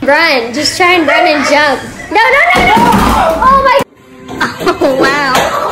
Run. Just try and run and jump. No, no, no, no. Oh my. Oh, wow.